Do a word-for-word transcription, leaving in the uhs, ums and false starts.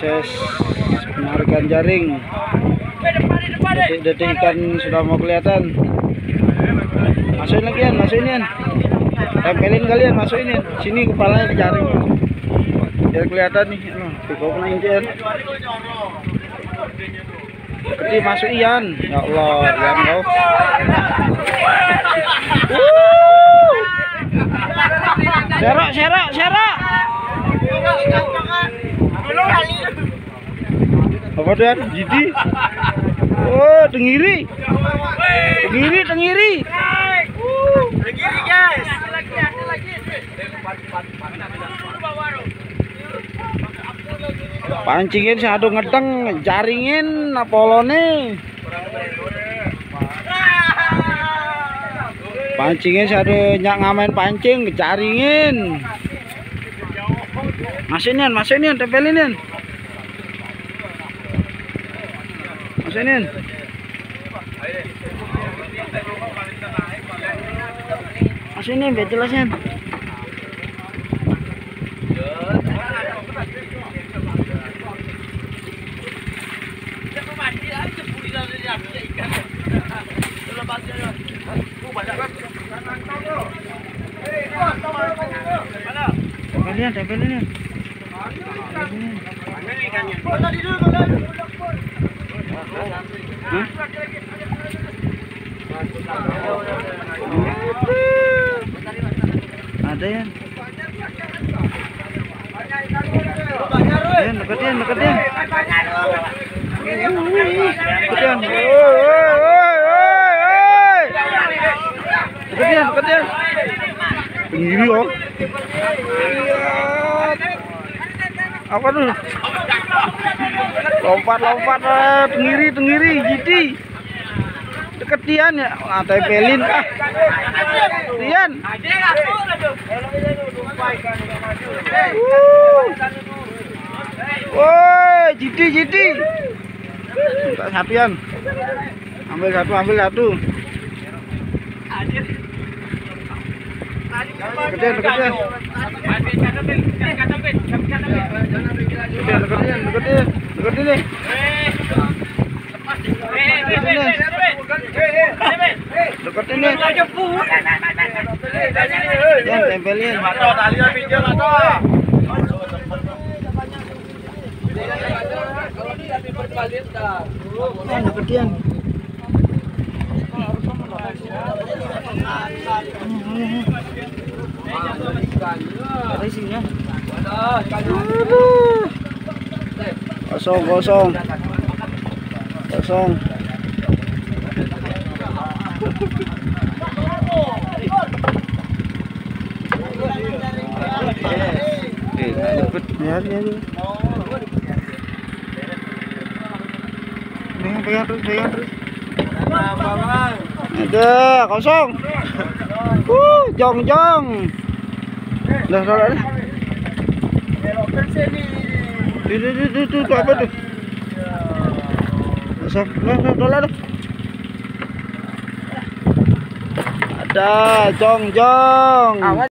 proses penarikan jaring. Detik-detik ikan sudah mau kelihatan. Masukin lagi Yan, masukin Yan. Tempelin kalian, masukin Yan. Sini kepalanya di jaring. Biar kelihatan nih. Cukup naik Yan. Seperti masuk Yan. Ya Allah, Yan kau. Serok, serok, serok. Apa tuh Yan? Jidi. Oh, tengiri. Tengiri, tengiri. Tengiri guys. Pancingin satu ngedeng, jaringin napolone. Pancingin satu nyak ngamen pancing, jaringin. Masukin, masukin, tempelin. Masukin. Masukin biar jelasnya. Tempelin, tempelin. Hah? Ada ya? Yan, deketin, deketin. Deketin. Deketin, deketin. Tinggi oh. Apa tuh? Lompat-lompat, tengiri, tengiri, jidi. Deket Tian ya, ah, tempelin ah. Tian. Woi, jidi, jidi. Tak sapian. Ambil satu, ambil satu. Deketin, deketin. Deketin, deketin, deketin nih. Deketin nih. Jangan tempelin. Deketin. Ada isinya. Kosong, kosong. Kosong. Eh, dapat biar ya. Pegang, pegang terus, pegang terus. Ada, kosong. Uh, jong jong. Dah, dah, dah. Tuh, tuh, tuh, tuh, tuh, apa tuh? Kosong, dah, dah, dah, dah. Ada, jong jong.